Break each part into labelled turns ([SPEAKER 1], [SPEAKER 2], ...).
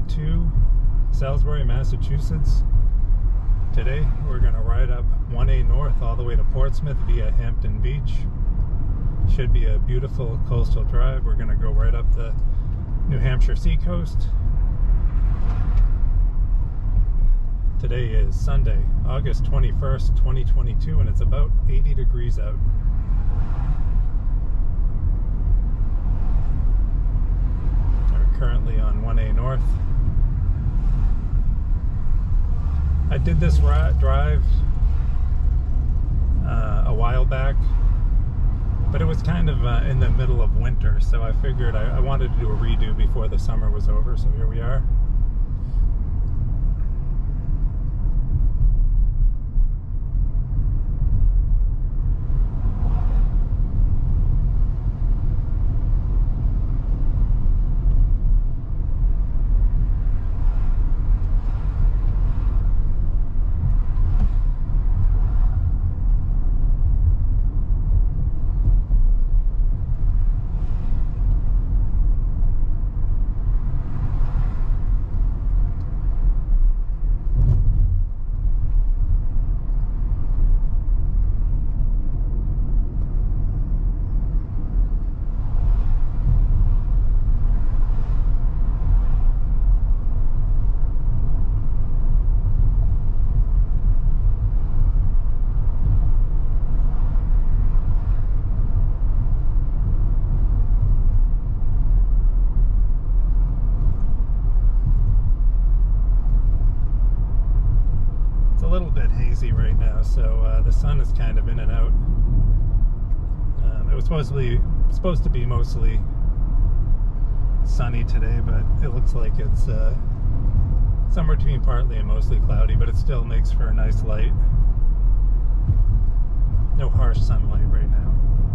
[SPEAKER 1] to Salisbury, Massachusetts. Today we're going to ride up 1A North all the way to Portsmouth via Hampton Beach. Should be a beautiful coastal drive. We're going to go right up the New Hampshire Seacoast. Today is Sunday, August 21st, 2022, and it's about 80 degrees out. We're currently on 1A North. I did this drive a while back, but it was kind of in the middle of winter, so I figured I wanted to do a redo before the summer was over, so here we are. A little bit hazy right now, so the sun is kind of in and out. It was supposed to be mostly sunny today, but it looks like it's somewhere between partly and mostly cloudy, but it still makes for a nice light. No harsh sunlight right now.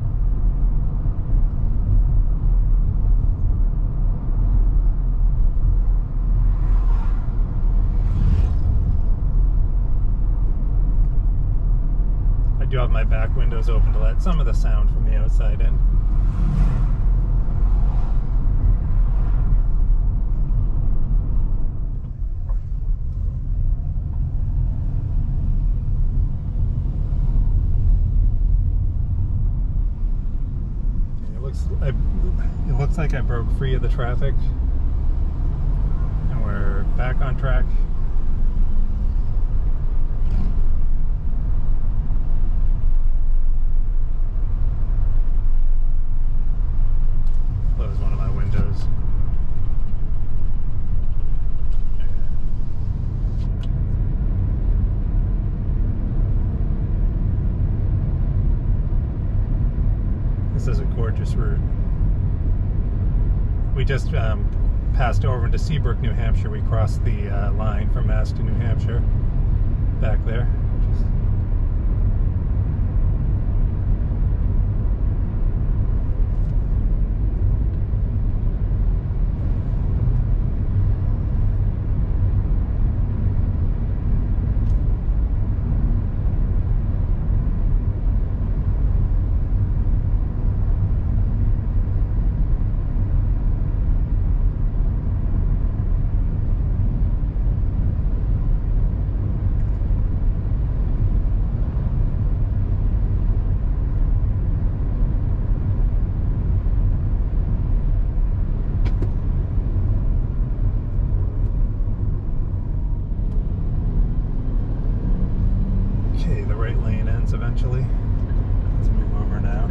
[SPEAKER 1] I do have my back windows open to let some of the sound from the outside in. It looks like I broke free of the traffic and we're back on track. Close one of my windows. This is a gorgeous route. We just passed over into Seabrook, New Hampshire. We crossed the line from Mass to New Hampshire back there. Eventually. Let's move over now.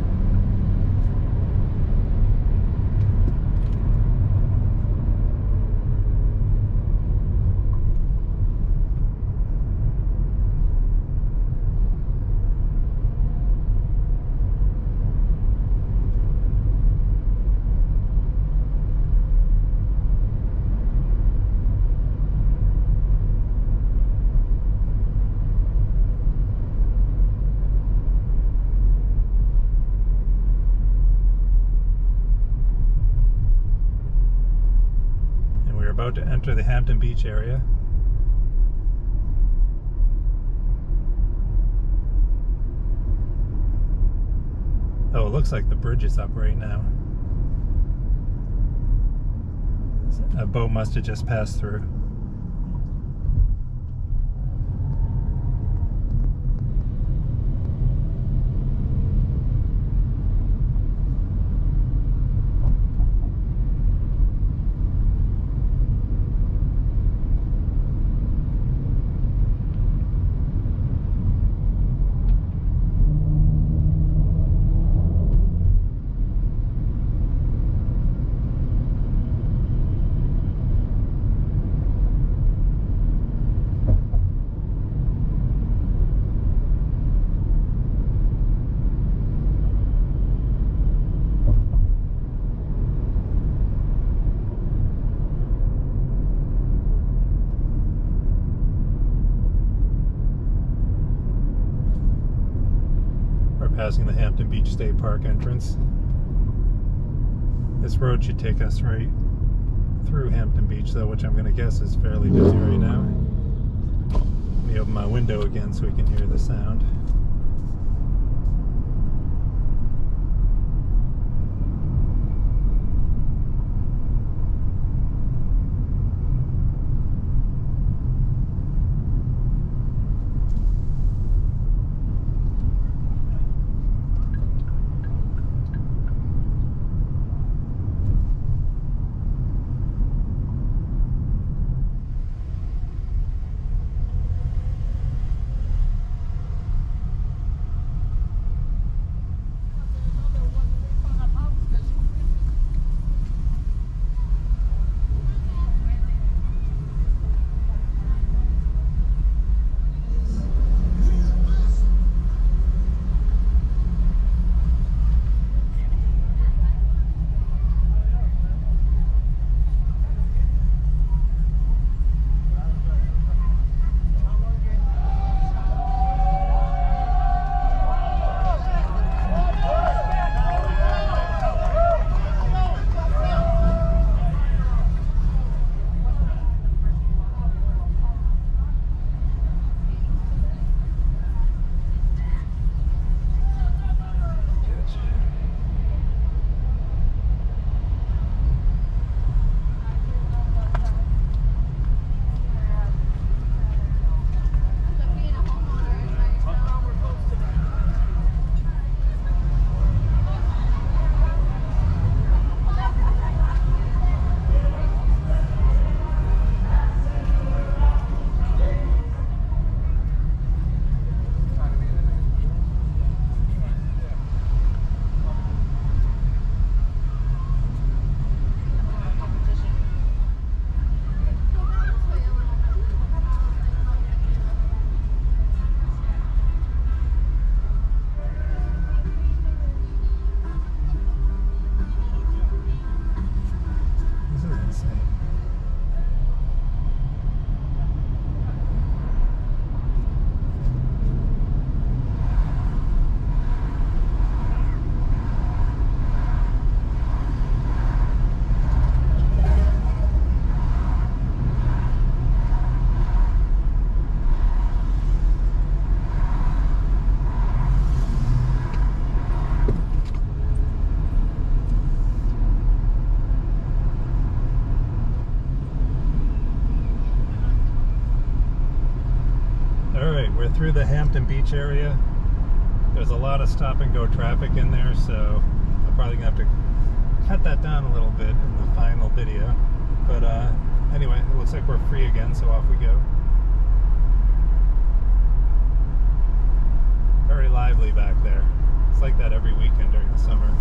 [SPEAKER 1] About to enter the Hampton Beach area. Oh, it looks like the bridge is up right now. A boat must have just passed through. Passing the Hampton Beach State Park entrance. This road should take us right through Hampton Beach, though, which I'm going to guess is fairly busy right now. Let me open my window again so we can hear the sound. Through the Hampton Beach area. There's a lot of stop and go traffic in there, so I'm probably gonna have to cut that down a little bit in the final video. But anyway, it looks like we're free again, so off we go. Very lively back there. It's like that every weekend during the summer.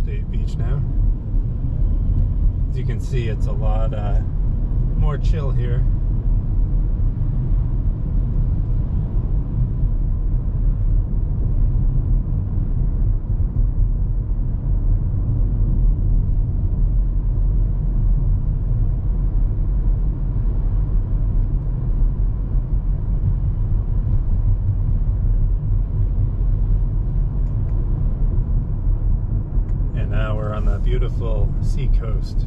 [SPEAKER 1] State Beach now. As you can see, it's a lot more chill here. On the beautiful Seacoast.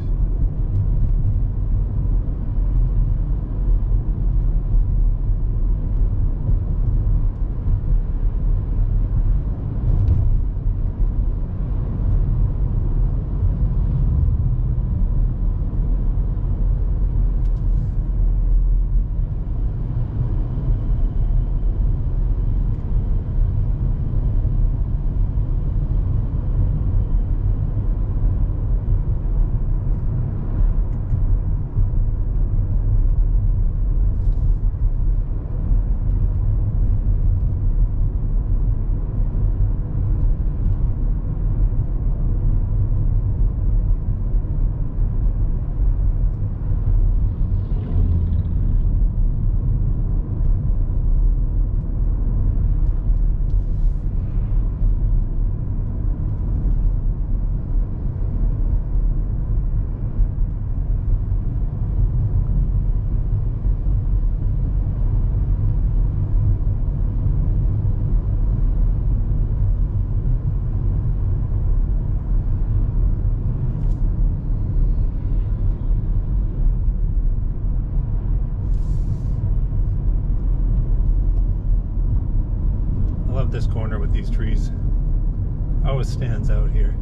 [SPEAKER 1] This corner with these trees always stands out here.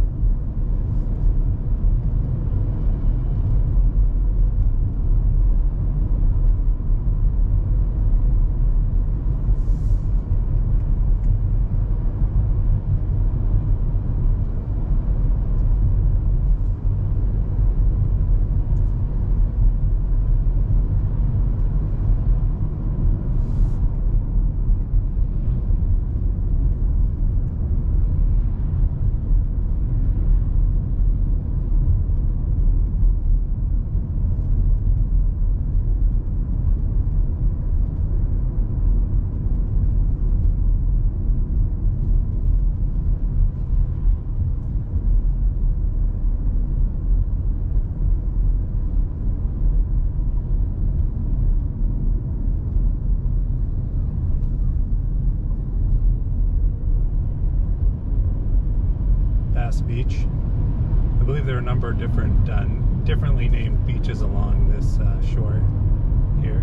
[SPEAKER 1] Beach. I believe there are a number of differently named beaches along this shore here.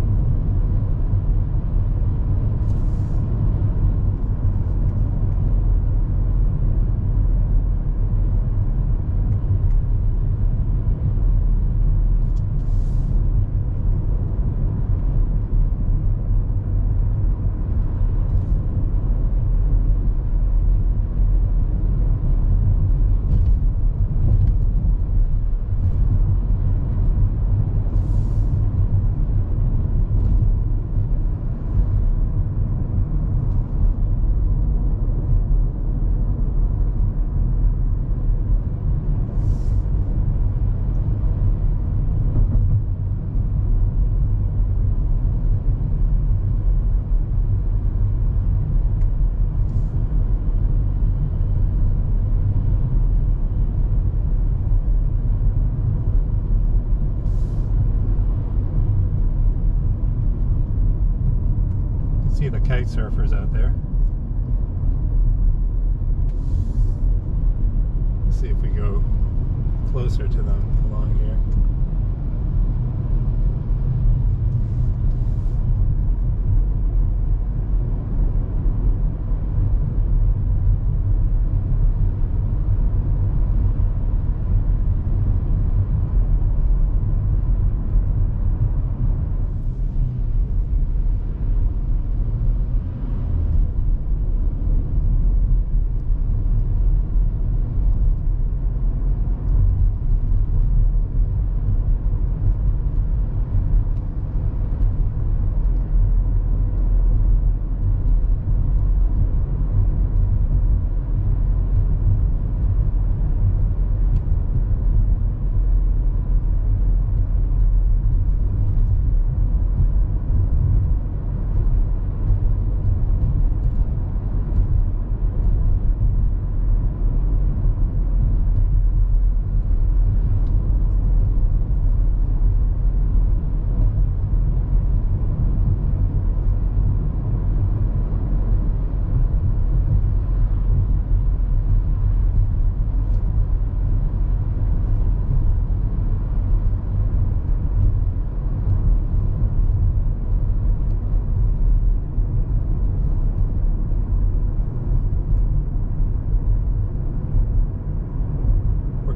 [SPEAKER 1] See the kite surfers out there. Let's see if we go closer to them along here.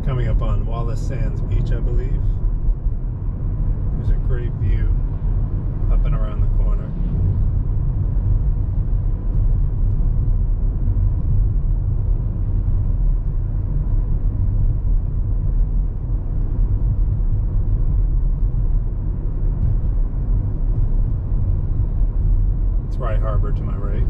[SPEAKER 1] Coming up on Wallace Sands Beach, I believe. There's a great view up and around the corner. It's Rye Harbor to my right.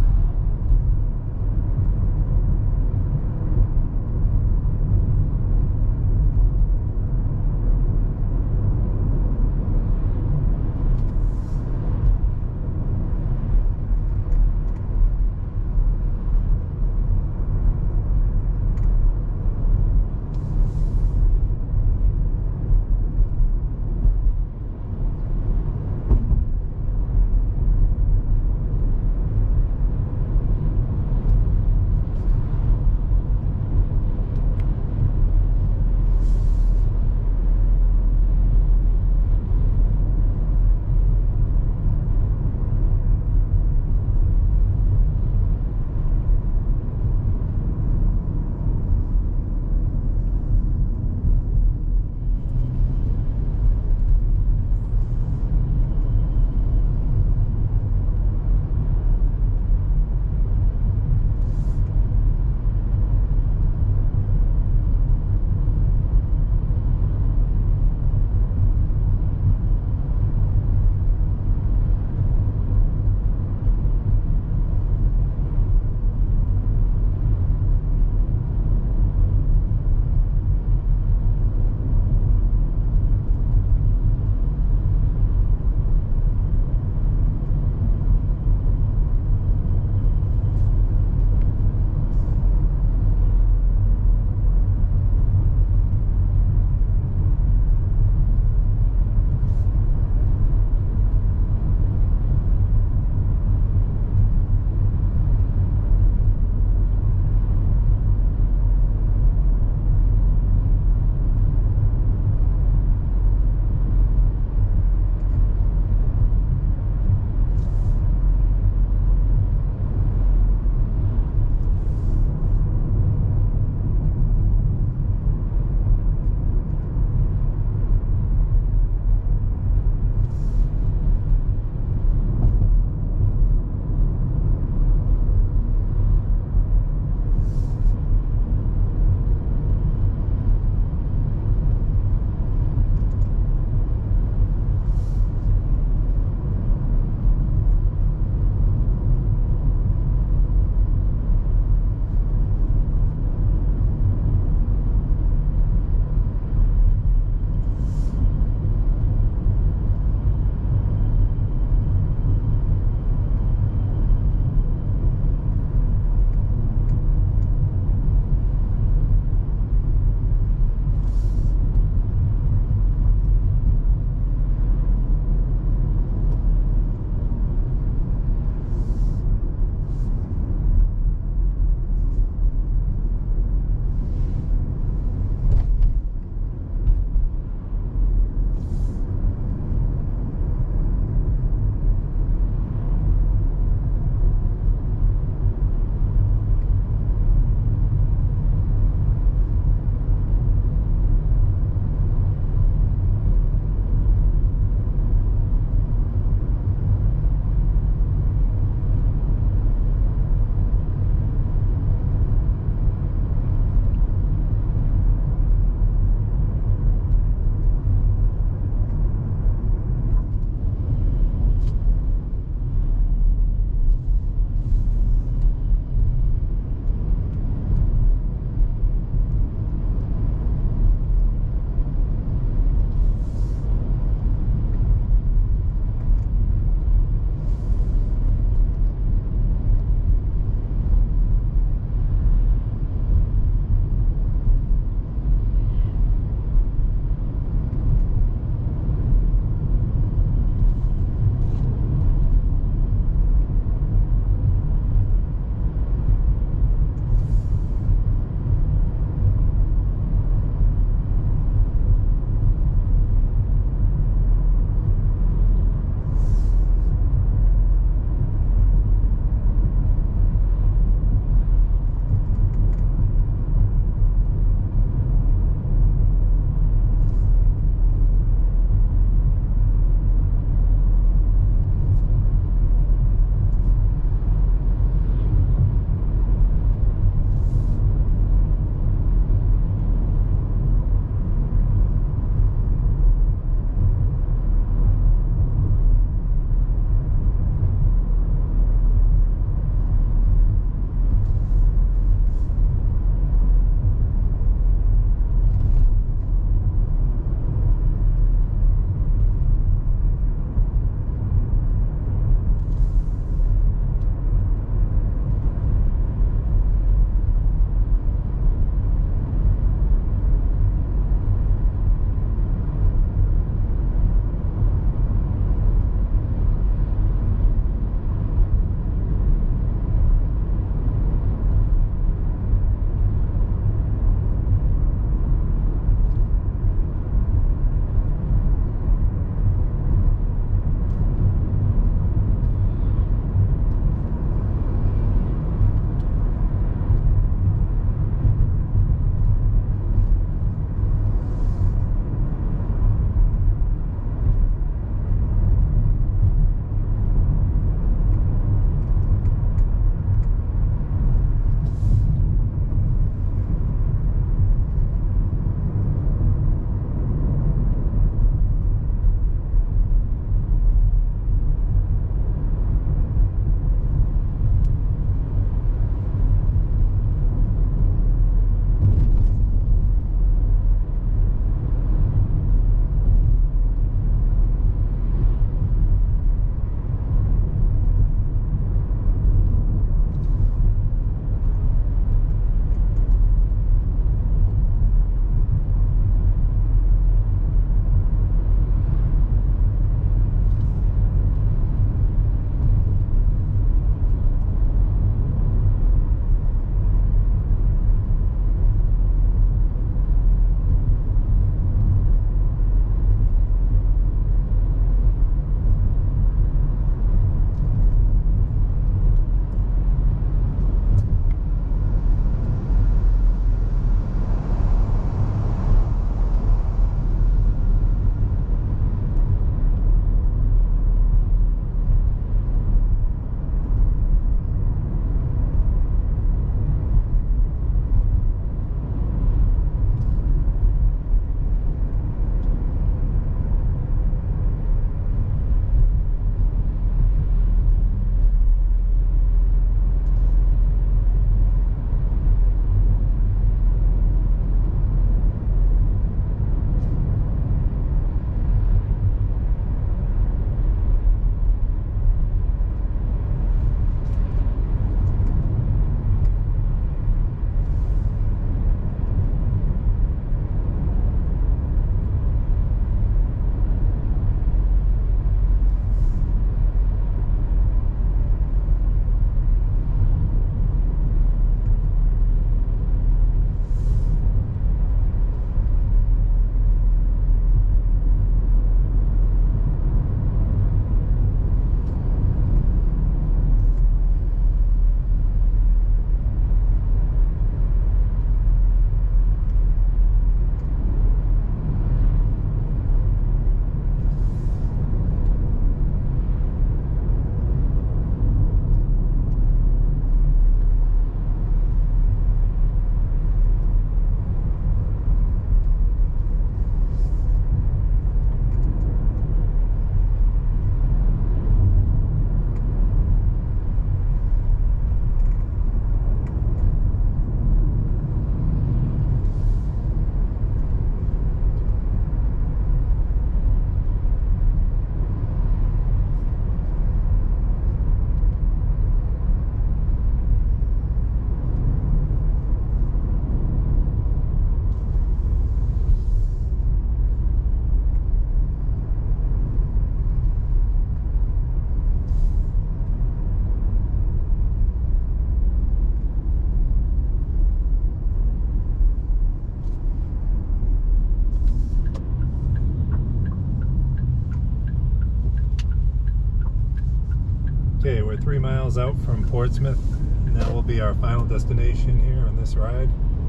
[SPEAKER 1] 3 miles out from Portsmouth, and that will be our final destination here on this ride.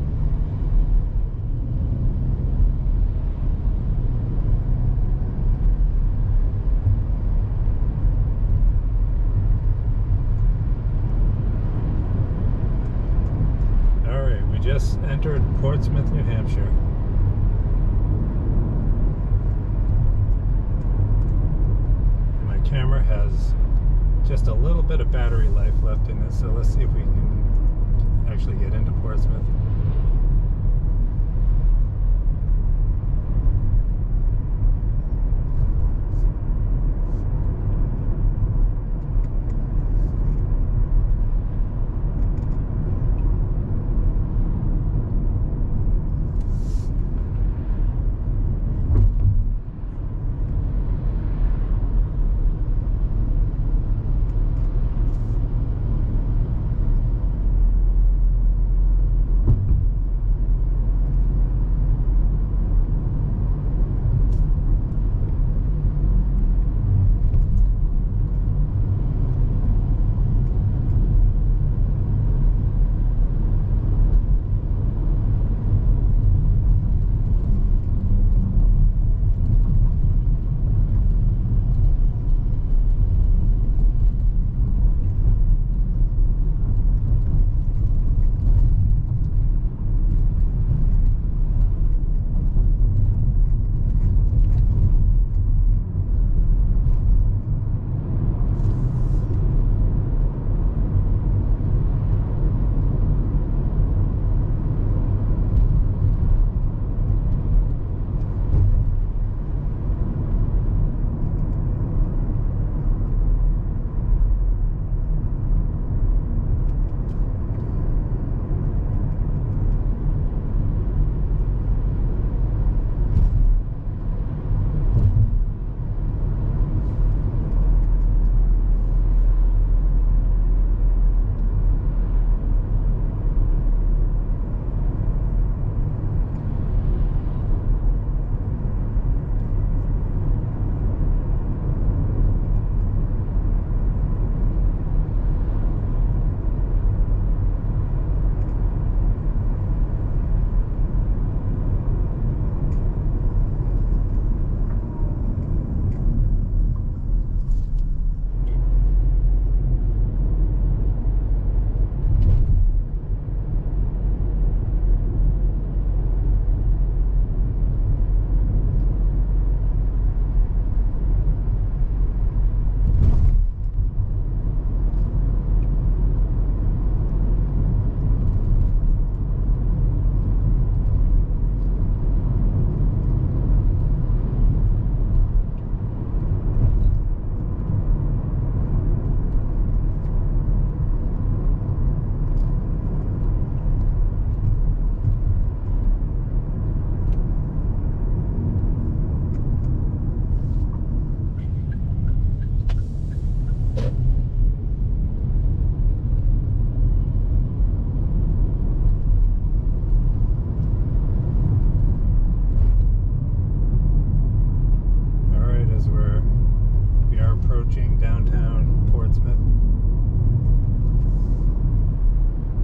[SPEAKER 1] Alright, we just entered Portsmouth, New Hampshire. Camera has just a little bit of battery life left in it, so let's see if we can actually get into Portsmouth.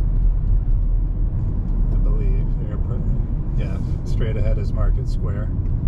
[SPEAKER 1] Straight ahead is Market Square.